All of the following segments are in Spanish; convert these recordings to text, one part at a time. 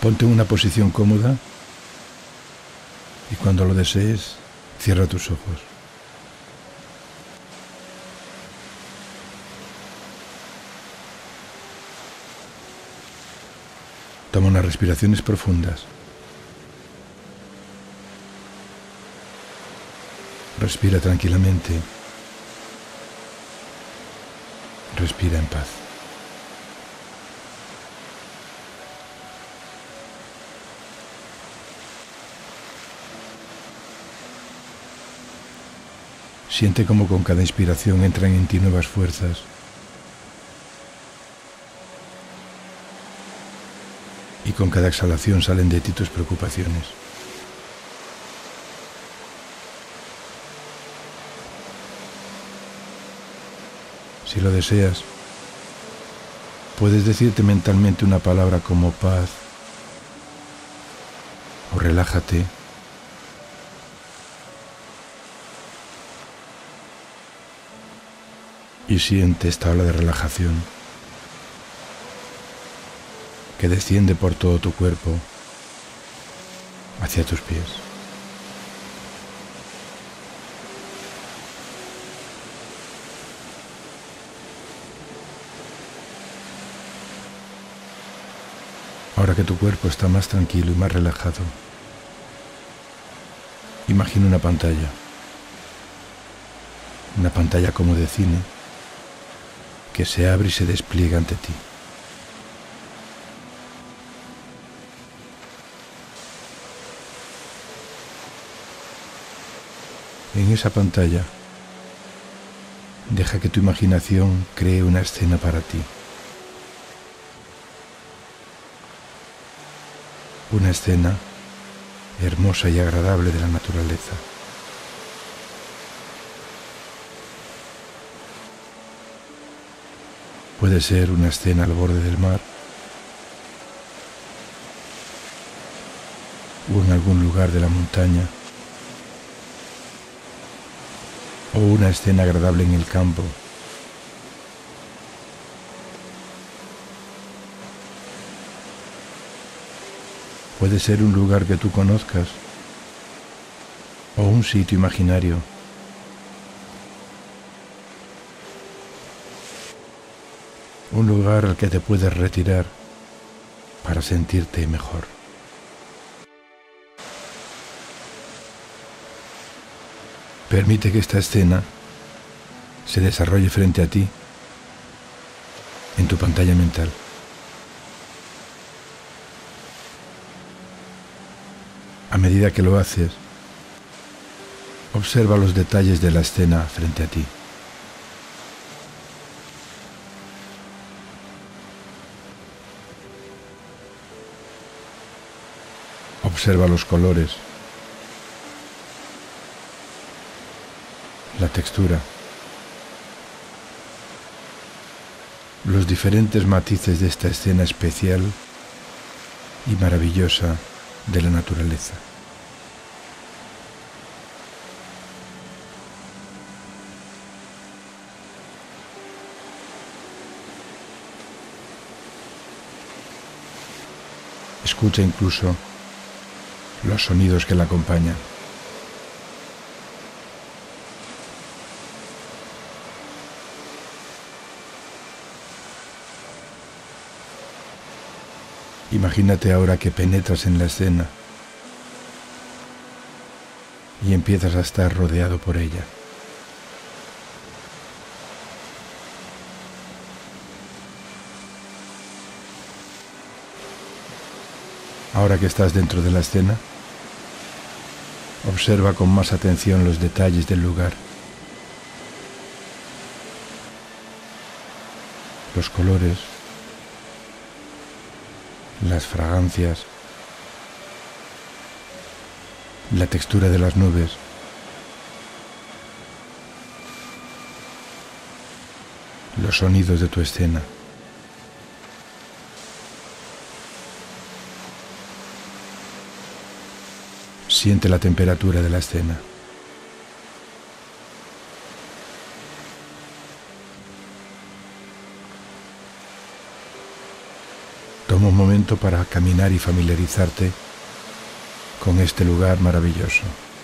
Ponte en una posición cómoda y cuando lo desees, cierra tus ojos. Toma unas respiraciones profundas. Respira tranquilamente. Respira en paz. Siente cómo con cada inspiración entran en ti nuevas fuerzas. Y con cada exhalación salen de ti tus preocupaciones. Si lo deseas, puedes decirte mentalmente una palabra como paz o relájate. Y siente esta ola de relajación que desciende por todo tu cuerpo hacia tus pies. Ahora que tu cuerpo está más tranquilo y más relajado, imagina una pantalla como de cine, que se abre y se despliega ante ti. En esa pantalla, deja que tu imaginación cree una escena para ti. Una escena hermosa y agradable de la naturaleza. Puede ser una escena al borde del mar o en algún lugar de la montaña, o una escena agradable en el campo. Puede ser un lugar que tú conozcas o un sitio imaginario. Un lugar al que te puedes retirar para sentirte mejor. Permite que esta escena se desarrolle frente a ti en tu pantalla mental. A medida que lo haces, observa los detalles de la escena frente a ti. Observa los colores, la textura, los diferentes matices de esta escena especial y maravillosa de la naturaleza. Escucha incluso los sonidos que la acompañan. Imagínate ahora que penetras en la escena y empiezas a estar rodeado por ella. Ahora que estás dentro de la escena, observa con más atención los detalles del lugar. Los colores, las fragancias, la textura de las nubes, los sonidos de tu escena. Siente la temperatura de la escena. Toma un momento para caminar y familiarizarte con este lugar maravilloso.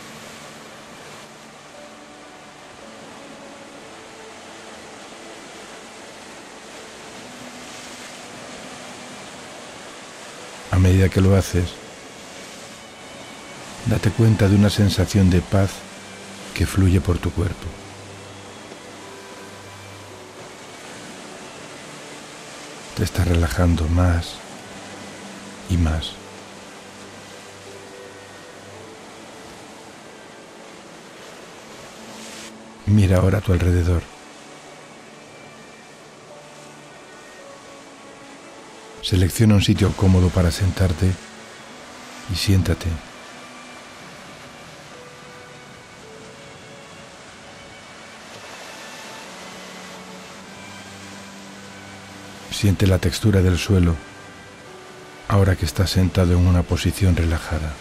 A medida que lo haces, date cuenta de una sensación de paz que fluye por tu cuerpo. Te estás relajando más y más. Mira ahora a tu alrededor. Selecciona un sitio cómodo para sentarte y siéntate. Siente la textura del suelo ahora que estás sentado en una posición relajada.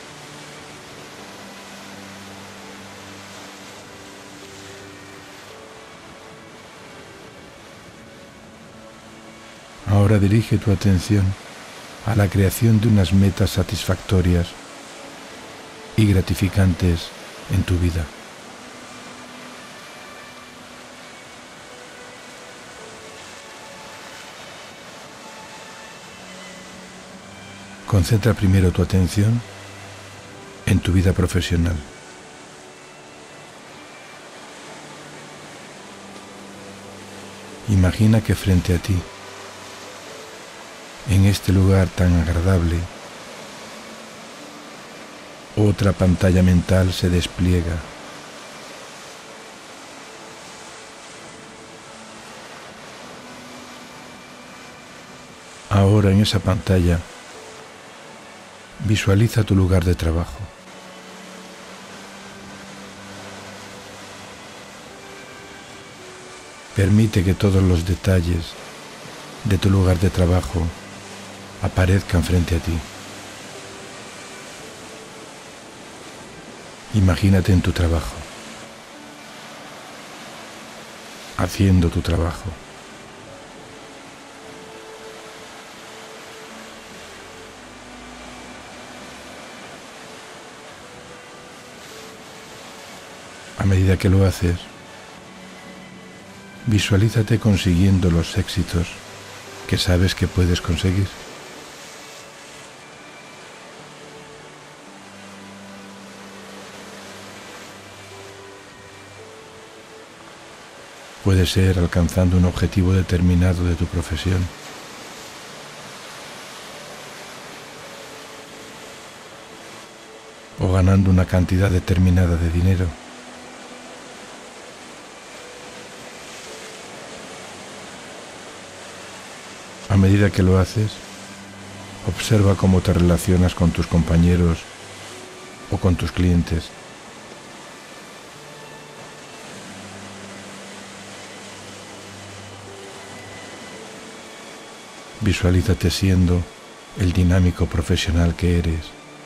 Ahora dirige tu atención a la creación de unas metas satisfactorias y gratificantes en tu vida. Concentra primero tu atención en tu vida profesional. Imagina que frente a ti, en este lugar tan agradable, otra pantalla mental se despliega. Ahora en esa pantalla, visualiza tu lugar de trabajo. Permite que todos los detalles de tu lugar de trabajo aparezcan frente a ti. Imagínate en tu trabajo, haciendo tu trabajo. A medida que lo haces, visualízate consiguiendo los éxitos que sabes que puedes conseguir. Puede ser alcanzando un objetivo determinado de tu profesión. O ganando una cantidad determinada de dinero. A medida que lo haces, observa cómo te relacionas con tus compañeros o con tus clientes. Visualízate siendo el dinámico profesional que eres,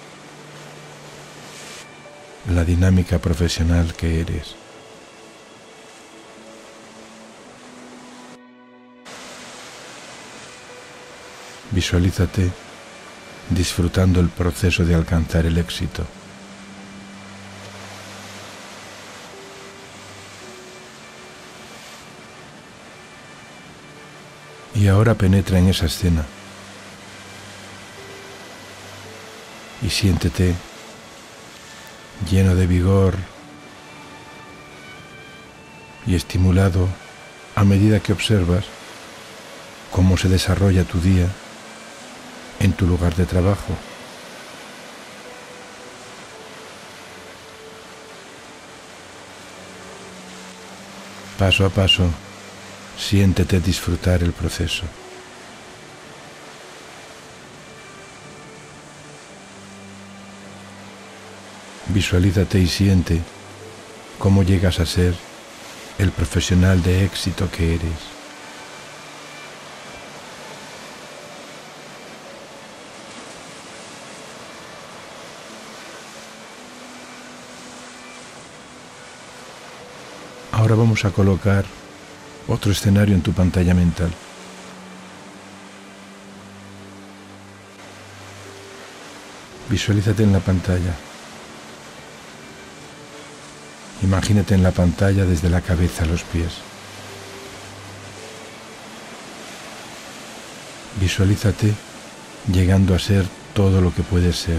la dinámica profesional que eres. Visualízate disfrutando el proceso de alcanzar el éxito. Y ahora penetra en esa escena y siéntete lleno de vigor y estimulado a medida que observas cómo se desarrolla tu día en tu lugar de trabajo. Paso a paso, siéntete disfrutar el proceso. Visualízate y siente cómo llegas a ser el profesional de éxito que eres. Ahora vamos a colocar otro escenario en tu pantalla mental. Visualízate en la pantalla. Imagínate en la pantalla desde la cabeza a los pies. Visualízate llegando a ser todo lo que puedes ser.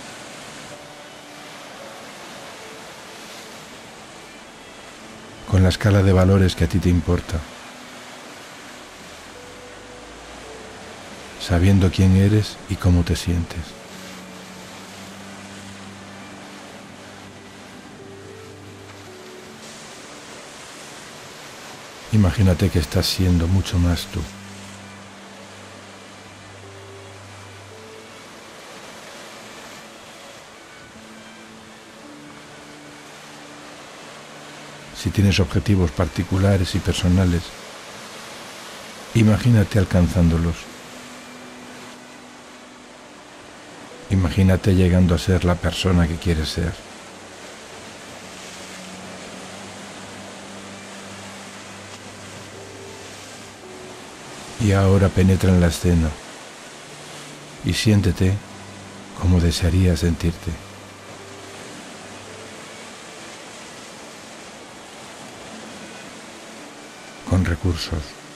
Con la escala de valores que a ti te importa. Sabiendo quién eres y cómo te sientes. Imagínate que estás siendo mucho más tú. Si tienes objetivos particulares y personales, imagínate alcanzándolos. Imagínate llegando a ser la persona que quieres ser. Y ahora penetra en la escena y siéntete como desearías sentirte. Con recursos,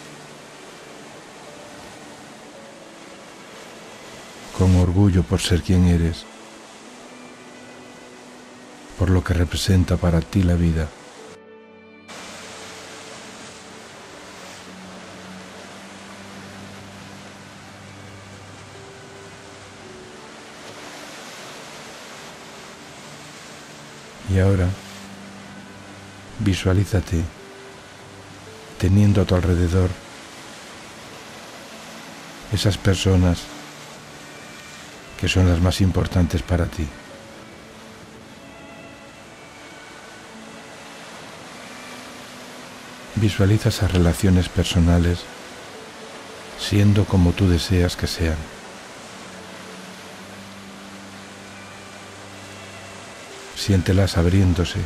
con orgullo por ser quien eres, por lo que representa para ti la vida. Y ahora, visualízate teniendo a tu alrededor esas personas que son las más importantes para ti. Visualiza esas relaciones personales siendo como tú deseas que sean. Siéntelas abriéndose,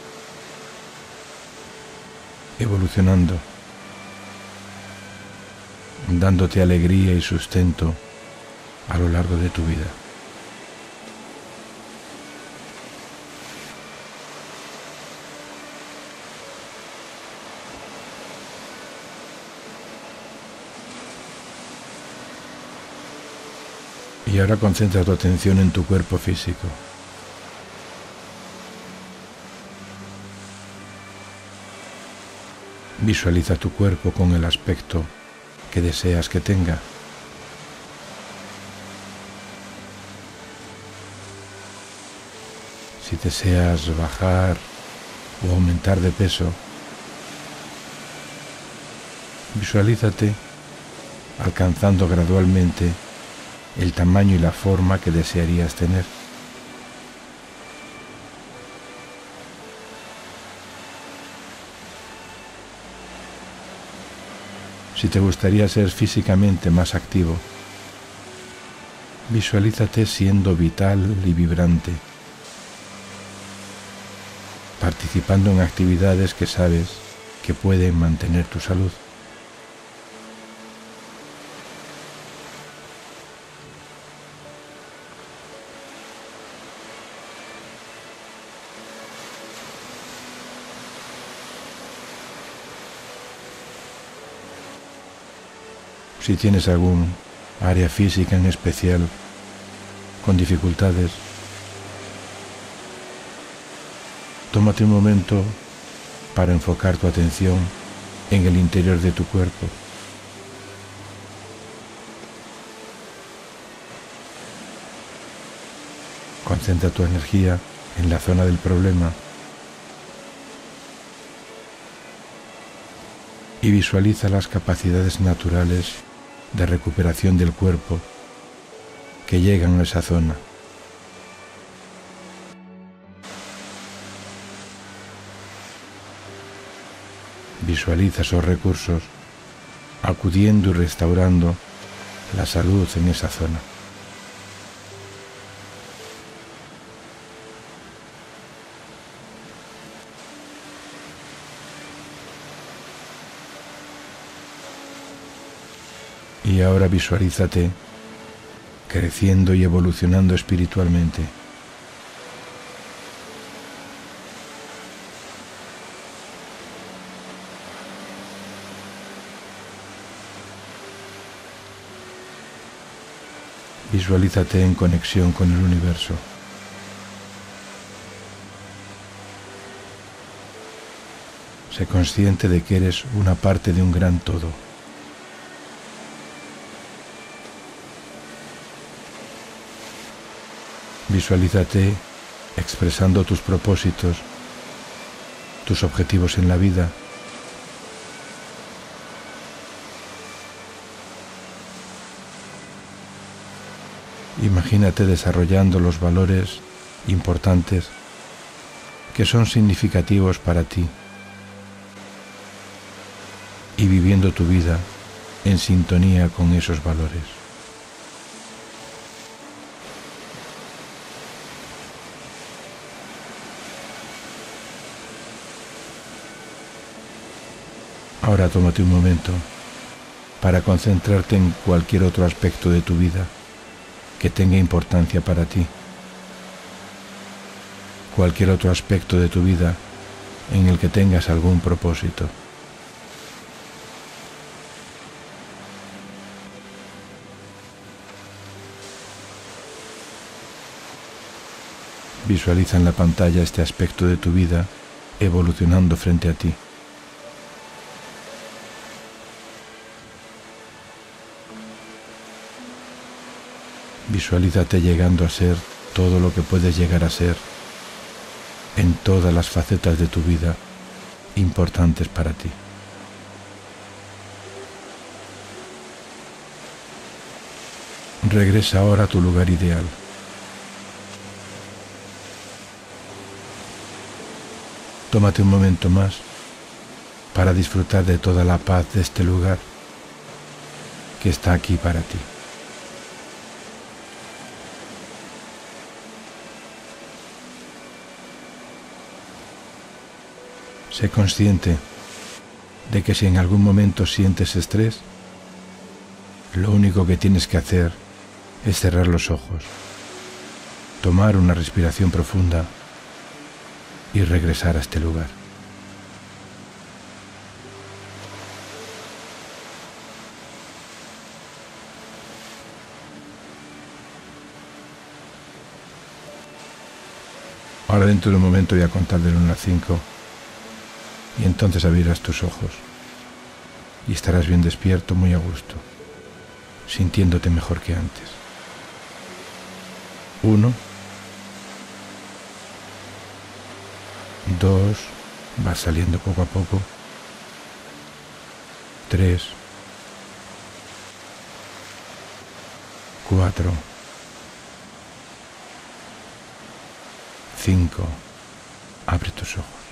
evolucionando, dándote alegría y sustento a lo largo de tu vida. Y ahora concentra tu atención en tu cuerpo físico. Visualiza tu cuerpo con el aspecto que deseas que tenga. Si deseas bajar o aumentar de peso, visualízate alcanzando gradualmente el tamaño y la forma que desearías tener. Si te gustaría ser físicamente más activo, visualízate siendo vital y vibrante, participando en actividades que sabes que pueden mantener tu salud. Si tienes algún área física en especial con dificultades, tómate un momento para enfocar tu atención en el interior de tu cuerpo. Concentra tu energía en la zona del problema y visualiza las capacidades naturales de recuperación del cuerpo que llegan a esa zona. Visualiza esos recursos acudiendo y restaurando la salud en esa zona. Y ahora visualízate creciendo y evolucionando espiritualmente. Visualízate en conexión con el universo. Sé consciente de que eres una parte de un gran todo. Visualízate expresando tus propósitos, tus objetivos en la vida. Imagínate desarrollando los valores importantes que son significativos para ti y viviendo tu vida en sintonía con esos valores. Ahora tómate un momento para concentrarte en cualquier otro aspecto de tu vida que tenga importancia para ti. Cualquier otro aspecto de tu vida en el que tengas algún propósito. Visualiza en la pantalla este aspecto de tu vida evolucionando frente a ti. Visualízate llegando a ser todo lo que puedes llegar a ser en todas las facetas de tu vida importantes para ti. Regresa ahora a tu lugar ideal. Tómate un momento más para disfrutar de toda la paz de este lugar que está aquí para ti. Sé consciente de que si en algún momento sientes estrés, lo único que tienes que hacer es cerrar los ojos, tomar una respiración profunda y regresar a este lugar. Ahora dentro de un momento voy a contar del 1 al 5 y entonces abrirás tus ojos y estarás bien despierto, muy a gusto, sintiéndote mejor que antes. 1, 2, vas saliendo poco a poco. 3, 4, 5, abre tus ojos.